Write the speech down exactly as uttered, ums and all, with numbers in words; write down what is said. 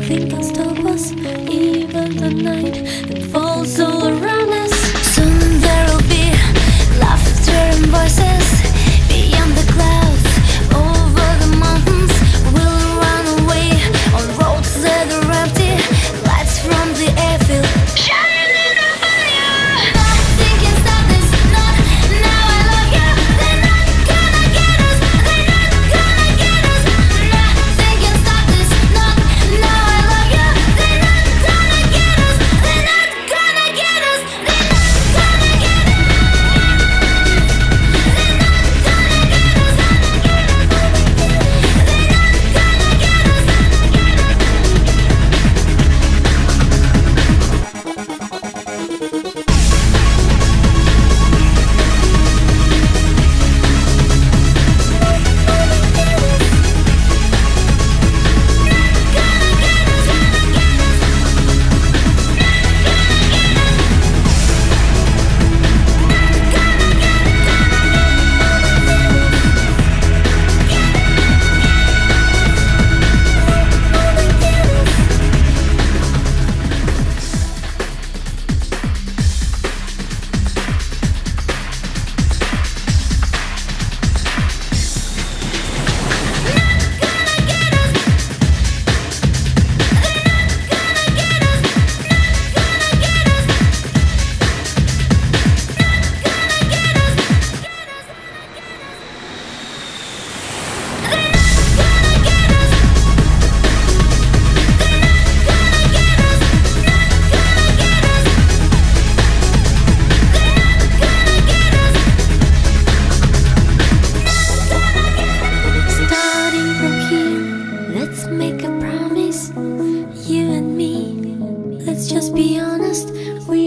nothing can stop us, even the night that falls all around us. Soon there'll be laughter and voices beyond the clouds, over the mountains. We'll run away on roads that are empty, lights from the airfield shining in the fire. Nothing can stop this, not now I love you. They're not gonna get us, they're not gonna get us. Nothing can stop this, not now I love you. They're not gonna get us, they're not gonna get us. They're not gonna get us. Starting from here, let's make a promise, you and me. Let's just be honest, we